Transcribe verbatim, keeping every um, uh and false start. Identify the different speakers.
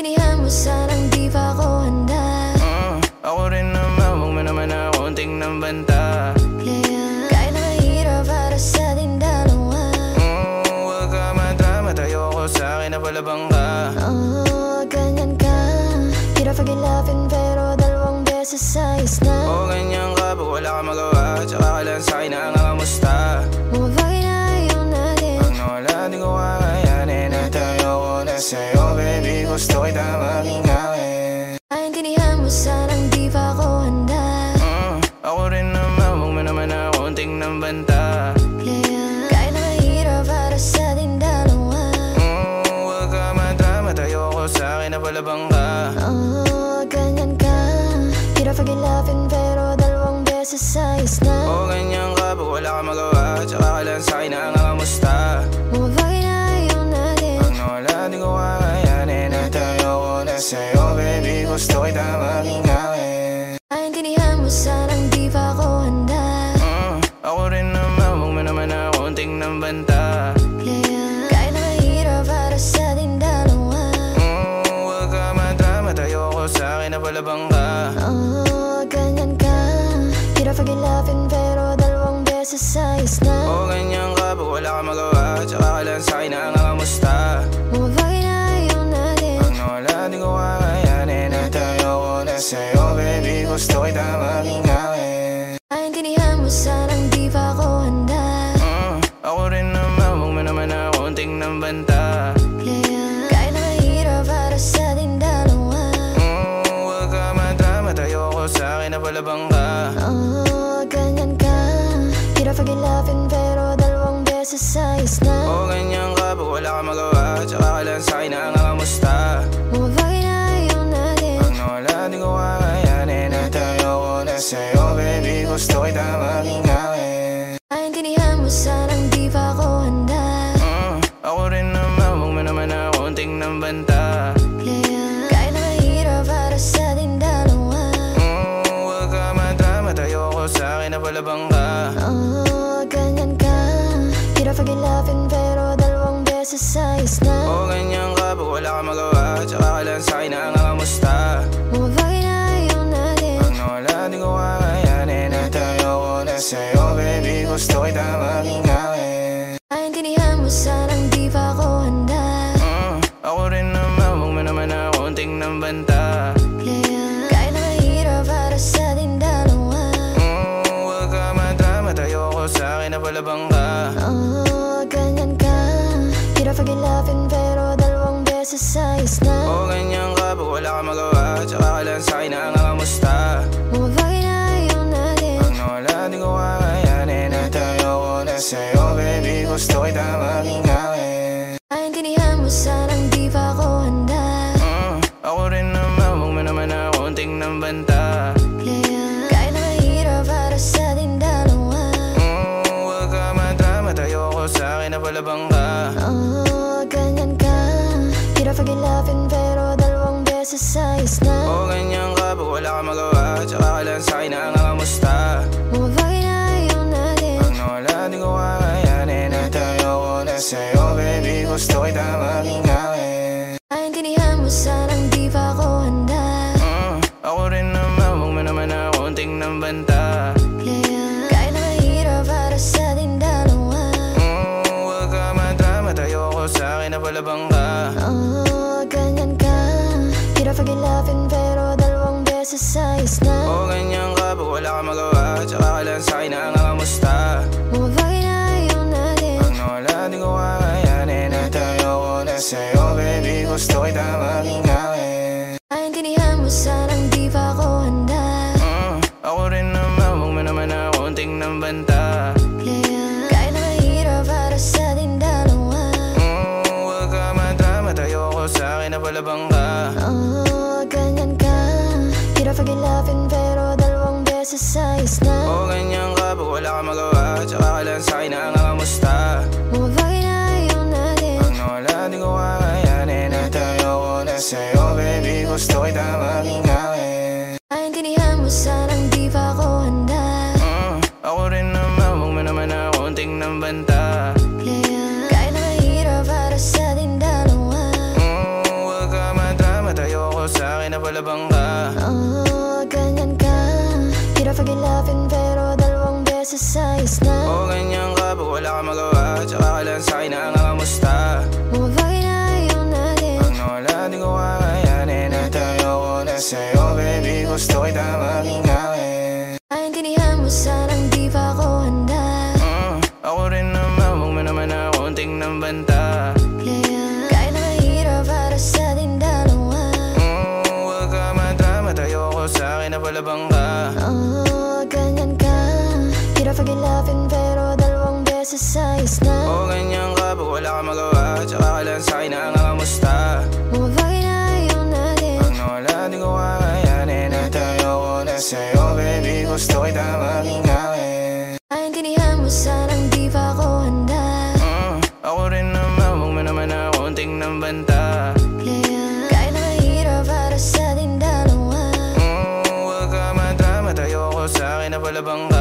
Speaker 1: Naintindihan mo sanang di pa ako handa.
Speaker 2: uh, Ako rin naman, huwag mo naman ako tingnan banta.
Speaker 1: Kaya kahit na mahirap para sa ating dalawa,
Speaker 2: uh, Huwag ka madrama, tayo ko sa akin na palabang ka.
Speaker 1: oh, ganyan ka. Hirap pag-ilapin pero dalawang beses ayos na.
Speaker 2: O ganyan ka, pag wala ka magawa, tsaka ka lang sa'kin na nga kamusta.
Speaker 1: Mga bagay na ayaw natin,
Speaker 2: pag nawala di ko kakayanin, at ayoko na sa'yo, baby, gusto kita maging akin.
Speaker 1: naintindihan mo sanang di pa ako handa.
Speaker 2: uh, Ako rin naman, huwag mo naman ako tingnan banta.
Speaker 1: Kaya kahit na mahirap para sa ating dalawa,
Speaker 2: uh, Huwag ka madrama, tayo ko sa akin na palabang ka.
Speaker 1: oh, ganyan ka. Hirap pag-ilapin pero dalawang beses ayos na.
Speaker 2: O ganyan ka, pag wala ka magawa, tsaka ka lang sa'kin na nga kamusta.
Speaker 1: Mga bagay na ayaw natin,
Speaker 2: pag nawala di ko kakayanin, at ayoko na sa'yo, baby, gusto kita maging akin.
Speaker 1: naintindihan mo sanang di pa ako handa.
Speaker 2: uh, Ako rin naman, huwag mo naman ako tingnan banta.
Speaker 1: Kaya kahit na mahirap para sa ating dalawa,
Speaker 2: uh, Huwag ka madrama, tayo ko sa akin na palabang ka.
Speaker 1: oh, ganyan ka. Hirap pag-ilapin pero dalawang beses ayos na.
Speaker 2: O ganyan ka, pag wala ka magawa, tsaka ka lang sa'kin na nga kamusta.
Speaker 1: Mga bagay na ayaw natin,
Speaker 2: pag nawala di ko kakayanin, at ayoko na sa'yo, baby, gusto kita maging akin.
Speaker 1: naintindihan mo sanang di pa ako handa.
Speaker 2: uh, Ako rin naman, huwag mo naman ako tingnan banta.
Speaker 1: Kaya kahit na mahirap para sa ating dalawa,
Speaker 2: uh, Huwag ka madrama, tayo ko sa akin na palabang ka.
Speaker 1: oh, ganyan ka. Hirap pag-ilapin pero dalawang beses ayos na.
Speaker 2: O ganyan ka, pag wala ka magawa, tsaka ka lang sa'kin na nga kamusta.
Speaker 1: Mga bagay na ayaw natin,
Speaker 2: pag nawala di ko kakayanin, at ayoko na sa'yo, baby, gusto kita maging akin.
Speaker 1: naintindihan mo sanang di pa ako handa.
Speaker 2: uh, Ako rin naman, huwag mo naman ako tingnan banta.
Speaker 1: Kaya kahit na mahirap para sa ating dalawa,
Speaker 2: uh, Huwag ka madrama, tayo ko sa akin na palabang ka.
Speaker 1: oh, ganyan ka. Hirap pag-ilapin pero dalawang beses ayos na.
Speaker 2: O ganyan ka, pag wala ka magawa, tsaka ka lang sa'kin na nga kamusta.
Speaker 1: Mga bagay na ayaw natin,
Speaker 2: pag nawala di ko kakayanin, at ayoko na sa'yo, baby, gusto kita maging akin.
Speaker 1: naintindihan mo sanang di pa ako handa.
Speaker 2: uh, Ako rin naman, huwag mo naman ako tingnan banta.
Speaker 1: Kaya kahit na mahirap para sa ating dalawa,
Speaker 2: uh, Huwag ka madrama, tayo ko sa akin na palabang ka.
Speaker 1: oh, ganyan ka. Hirap pag-ilapin pero dalawang beses ayos na.
Speaker 2: O ganyan ka, pag wala ka magawa, tsaka ka lang sa'kin na nga kamusta.
Speaker 1: Mga bagay na ayaw natin,
Speaker 2: pag nawala di ko kakayanin, at ayoko na sa'yo, baby, gusto kita maging akin.
Speaker 1: naintindihan mo sanang di pa ako handa.
Speaker 2: uh, Ako rin naman, huwag mo naman ako tingnan banta.
Speaker 1: Kaya kahit na mahirap para sa ating dalawa,
Speaker 2: uh, Huwag ka madrama, tayo ko sa akin na palabang ka.
Speaker 1: oh, ganyan ka. Hirap pag-ilapin pero dalawang beses ayos na.
Speaker 2: O ganyan ka, pag wala ka magawa, tsaka ka lang sa'kin na nga kamusta.
Speaker 1: Mga bagay na ayaw natin,
Speaker 2: pag nawala di ko kakayanin, at ayoko na sa'yo, baby, gusto kita maging akin.
Speaker 1: naintindihan mo sanang di pa ako handa.
Speaker 2: uh, Ako rin naman, huwag mo naman ako tingnan banta.
Speaker 1: Kaya kahit na mahirap para sa ating dalawa,
Speaker 2: uh, Huwag ka madrama, tayo ko sa akin na palabang ka.
Speaker 1: oh, ganyan ka. Hirap pag-ilapin pero dalawang beses ayos na.
Speaker 2: O ganyan ka, pag wala ka magawa, tsaka ka lang sa'kin na nga kamusta.
Speaker 1: Mga bagay na ayaw natin,
Speaker 2: pag nawala di ko kakayanin, at ayoko na sa'yo, baby, gusto kita maging akin.
Speaker 1: naintindihan mo sanang di pa ako handa.
Speaker 2: uh, Ako rin naman, huwag mo naman ako tingnan banta.
Speaker 1: Kaya kahit na mahirap para sa ating dalawa,
Speaker 2: uh, Huwag ka madrama, tayo ko sa akin na palabang ka.
Speaker 1: oh, ganyan ka. Hirap pag-ilapin pero dalawang beses ayos na.
Speaker 2: O ganyan ka, pag wala ka magawa, tsaka ka lang sa'kin na nga kamusta.
Speaker 1: Mga bagay na ayaw natin,
Speaker 2: pag nawala di ko kakayanin, at ayoko na sa'yo, baby, gusto kita maging akin.
Speaker 1: naintindihan mo sanang di pa ako handa.
Speaker 2: uh, Ako rin naman, huwag mo naman ako tingnan banta.
Speaker 1: Kaya kahit na mahirap para sa ating dalawa,
Speaker 2: uh, Huwag ka madrama, ko sa'kin na palabang ka.
Speaker 1: Oh, ganyan ka. Hirap pag-ilapin pero dalawang beses ayos na.
Speaker 2: Oo, ganyan ka pag wala ka magawa, tsaka ka lang sa'kin na nangangamusta.
Speaker 1: Mga bagay na ayaw natin,
Speaker 2: pag nawala di ko kakayanin at ayoko na sa'yo, baby, gusto kita maging akin.
Speaker 1: naintindihan mo sanang di pa ako handa.
Speaker 2: mm, Ako rin naman, huwag mo naman akong tingnan banta.
Speaker 1: Kaya, kahit na mahirap para sa ating dalawa.
Speaker 2: mm, Huwag ka madrama, ayoko sa'kin na palabang ka.
Speaker 1: Oh, ganyan ka. Hirap pag-ilapin pero dalawang beses ayos na.
Speaker 2: Oo, ganyan ka pag wala ka magawa, tsaka ka lang sa'kin na nangangamusta.
Speaker 1: Mga bagay na ayaw natin,
Speaker 2: pag nawala di ko kakayanin at ayoko na sa'yo, baby, gusto kita maging akin.
Speaker 1: naintindihan mo sanang di pa ako handa.
Speaker 2: mm, Ako rin naman, huwag mo naman akong tingnan banta.
Speaker 1: Kaya, kahit na mahirap para sa ating dalawa.
Speaker 2: mm, Huwag ka madrama, ayoko sa'kin na palabang